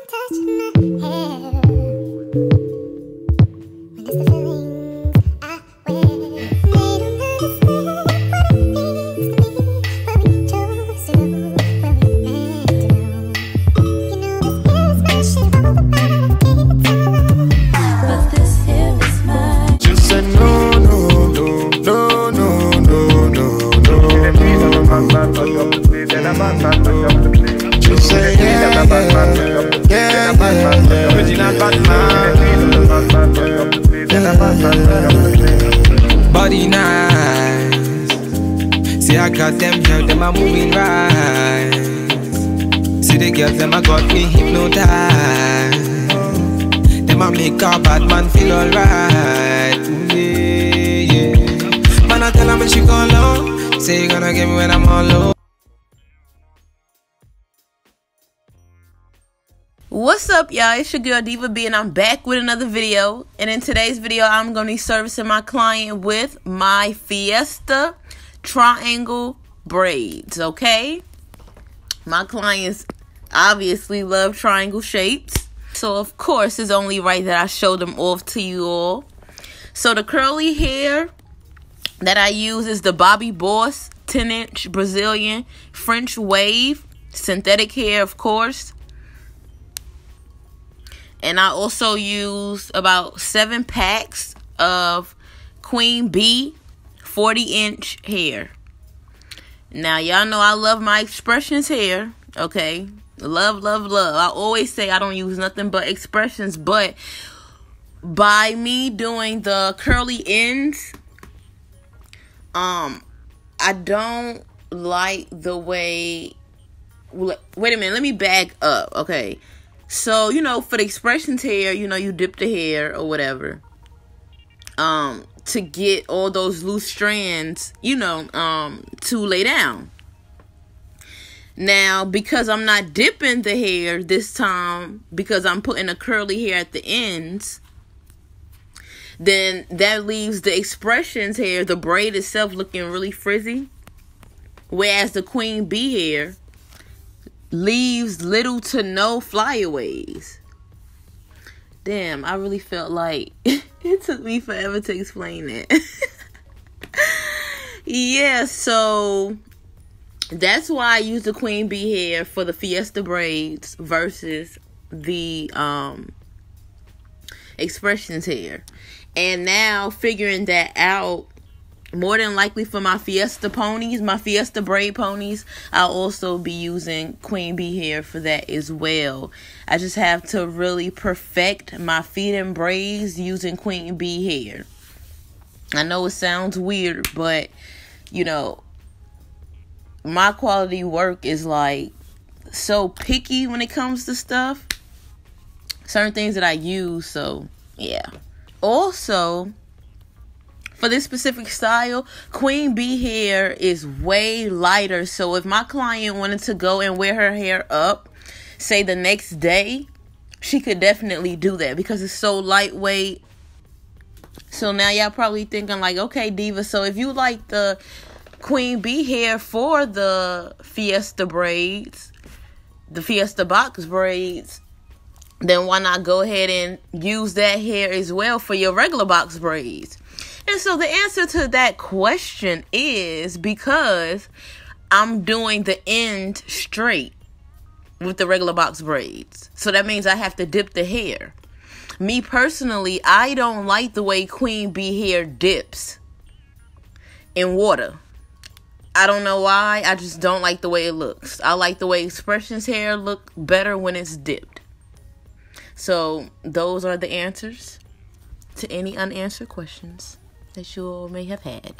Body nice. See I got them girls, them are moving right. See the girls, them a got me hypnotized. Them a make a bad man feel alright. Yeah, yeah. Man I tell her when she go low, say you gonna get me when I'm all low. What's up, y'all? It's your girl Diva B, and I'm back with another video. And in today's video, I'm going to be servicing my client with my Fiesta triangle braids, okay? My clients obviously love triangle shapes, so of course it's only right that I show them off to you all. So the curly hair that I use is the BOBBI BOSS 10-inch Brazilian French wave, synthetic hair, of course. And I also use about 7 packs of Queen Bee 40-inch hair. Now, y'all know I love my Expressions hair, okay? Love, love, love. I always say I don't use nothing but Expressions, but by me doing the curly ends, I don't like the way... Wait a minute, let me back up, okay? So, you know, for the Expressions hair, you know, you dip the hair or whatever, to get all those loose strands, you know, to lay down. Now, because I'm not dipping the hair this time, because I'm putting a curly hair at the ends, then that leaves the Expressions hair, the braid itself, looking really frizzy. Whereas the Queen Bee hair leaves little to no flyaways. Damn, I really felt like it took me forever to explain that. Yeah, so that's why I use the Queen Bee hair for the Fiesta braids versus the Expressions hair. And now figuring that out, more than likely for my Fiesta ponies, my Fiesta braid ponies, I'll also be using Queen Bee hair for that as well. I just have to really perfect my feed-in braids using Queen Bee hair. I know it sounds weird, but, you know, my quality work is like so picky when it comes to stuff. Certain things that I use, so yeah. Also, for this specific style, Queen Bee hair is way lighter. So if my client wanted to go and wear her hair up, say the next day, she could definitely do that because it's so lightweight. So now y'all probably thinking like, okay, Diva, so if you like the Queen Bee hair for the Fiesta braids, the Fiesta box braids, then why not go ahead and use that hair as well for your regular box braids? And so the answer to that question is because I'm doing the end straight with the regular box braids. So that means I have to dip the hair. Me personally, I don't like the way Queen Bee hair dips in water. I don't know why. I just don't like the way it looks. I like the way Expressions hair look better when it's dipped. So those are the answers to any unanswered questions that you all may have had.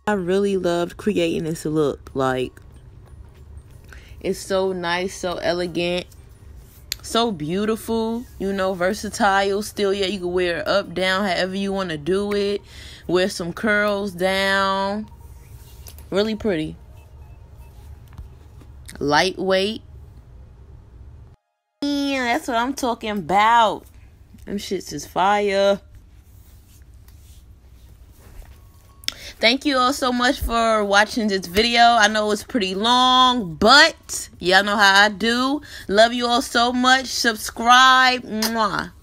I really loved creating this look. Like, it's so nice, so elegant, so beautiful, you know, versatile. Still, yeah, you can wear it up, down, however you want to do it. Wear some curls down. Really pretty. Lightweight. Yeah, that's what I'm talking about. Them shits is fire. Thank you all so much for watching this video. I know it's pretty long, but y'all know how I do. Love you all so much. Subscribe. Mwah.